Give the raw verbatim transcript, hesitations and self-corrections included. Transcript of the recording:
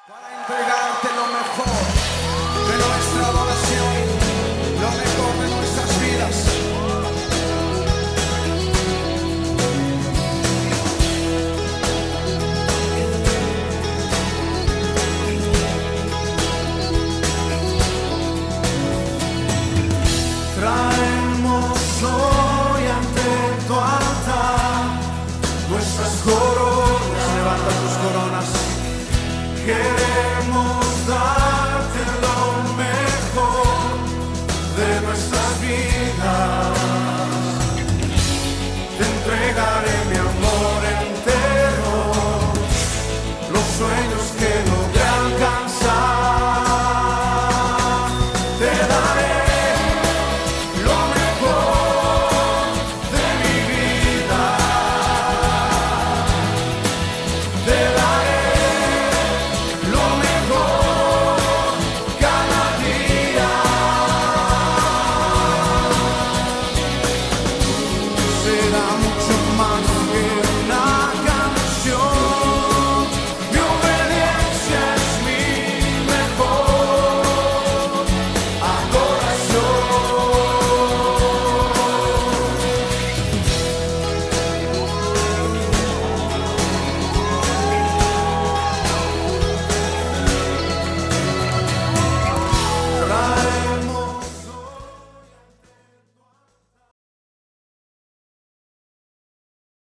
Para entregarte lo mejor de nuestra adoración, lo mejor de nuestras vidas. Traemos hoy ante tu altar nuestras coronas. Levanta tus coronas. Queremos